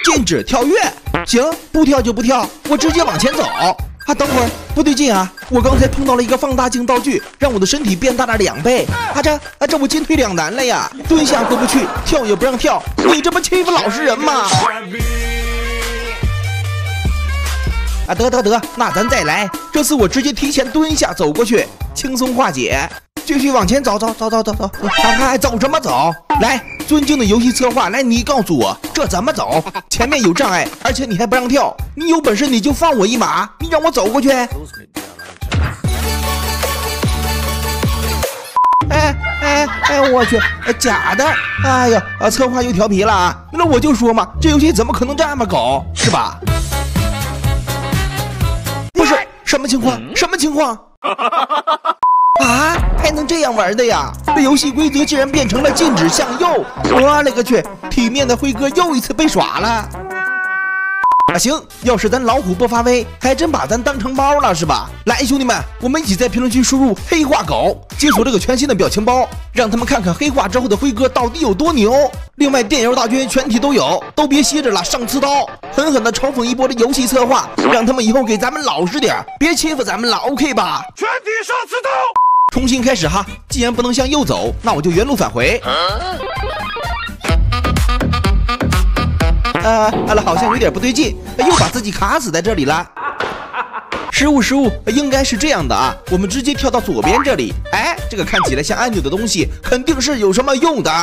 禁止跳跃。行，不跳就不跳，我直接往前走。啊，等会儿，不对劲啊！我刚才碰到了一个放大镜道具，让我的身体变大了2倍。这我进退两难了呀！蹲下过不去，跳也不让跳，你这不欺负老实人吗？啊，得，那咱再来。这次我直接提前蹲下走过去，轻松化解。继续往前走，走什么走？来，尊敬的游戏策划，来你告诉我这怎么走？前面有障碍，而且你还不让跳，你有本事你就放我一马，你让我走过去。我去，假的！哎呀，策划又调皮了啊！那我就说嘛，这游戏怎么可能这么搞，是吧？不是，什么情况？啊，还能这样玩的呀？这游戏规则竟然变成了禁止向右！我勒个去，体面的辉哥又一次被耍了。啊，行，要是咱老虎不发威，还真把咱当成包了是吧？来，兄弟们，我们一起在评论区输入“黑化狗”，解锁这个全新的表情包，让他们看看黑化之后的辉哥到底有多牛。另外，电邮大军全体都有，都别歇着了，上刺刀，狠狠的嘲讽一波的游戏策划，让他们以后给咱们老实点，别欺负咱们了 ，OK 吧？全体上刺刀！重新开始哈，既然不能向右走，那我就原路返回。好像有点不对劲，又把自己卡死在这里了。失误，应该是这样的啊，我们直接跳到左边这里。哎，这个看起来像按钮的东西，肯定是有什么用的。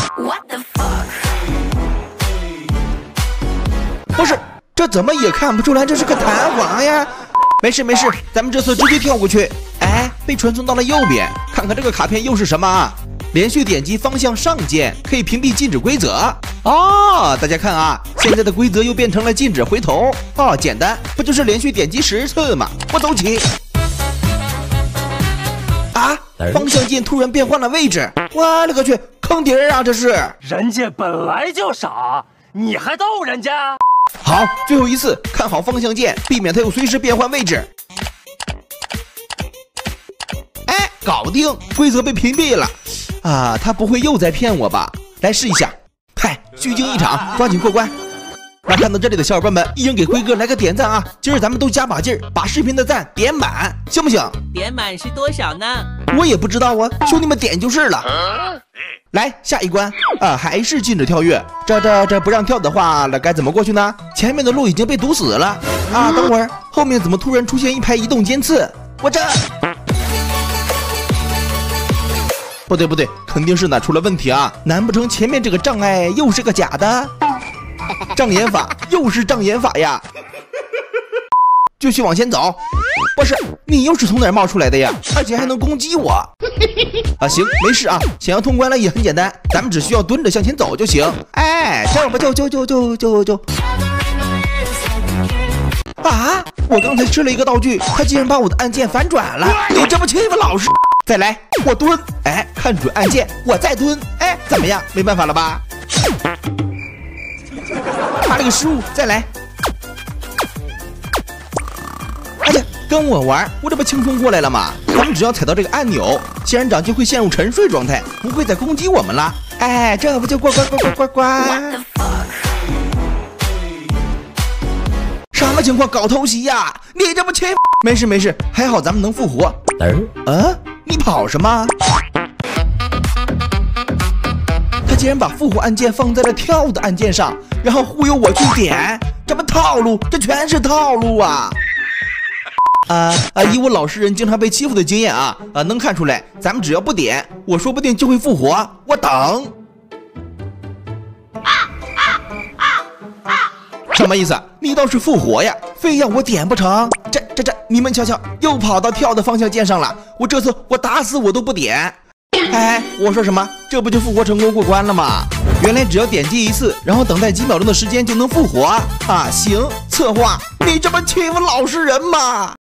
不是，这怎么也看不出来这是个弹簧呀？没事，咱们这次直接跳过去。哎，被传送到了右边，看看这个卡片又是什么啊？连续点击方向上键可以屏蔽禁止规则哦。大家看啊，现在的规则又变成了禁止回头哦，简单，不就是连续点击10次吗？我走起。啊，方向键突然变换了位置，我勒个去，坑爹啊！这是人家本来就傻，你还逗人家？ 好，最后一次，看好方向键，避免它又随时变换位置。哎，搞定，规则被屏蔽了。啊，他不会又在骗我吧？来试一下。嗨，虚惊一场，抓紧过关。那看到这里的小伙伴们，一人给辉哥来个点赞啊！今儿咱们都加把劲儿，把视频的赞点满，行不行？ 点满是多少呢？ 我也不知道啊，兄弟们点就是了。来，下一关啊，还是禁止跳跃。这不让跳的话，那该怎么过去呢？前面的路已经被堵死了啊！等会儿，后面怎么突然出现一排移动尖刺？我这……不对，肯定是哪出了问题啊！难不成前面这个障碍又是个假的？障眼法又是障眼法呀！继续往前走。不是，你又是从哪儿冒出来的呀？而且还能攻击我啊！行，没事啊，想要通关了也很简单，咱们只需要蹲着向前走就行。哎，这不就啊！我刚才吃了一个道具，他竟然把我的按键反转了！你这不欺负老师？再来，我蹲，哎，看准按键，我再蹲，哎，怎么样？没办法了吧？他这个失误，再来。哎呀，跟我玩，我这不轻松过来了吗？咱们只要踩到这个按钮，仙人掌就会陷入沉睡状态，不会再攻击我们了。哎，这不就呱！什么情况？搞偷袭呀！你这不欺负？没事，还好咱们能复活。你跑什么？他竟然把复活按键放在了跳的按键上，然后忽悠我去点，这不套路？这全是套路啊！以我老实人经常被欺负的经验啊，能看出来，咱们只要不点，我说不定就会复活。我等。什么意思？你倒是复活呀，非要我点不成？这，你们瞧瞧，又跑到跳的方向键上了。我这次我打死我都不点。哎，我说什么？这不就复活成功过关了吗？原来只要点击一次，然后等待几秒钟的时间就能复活啊！行，策划，你这不欺负老实人吗？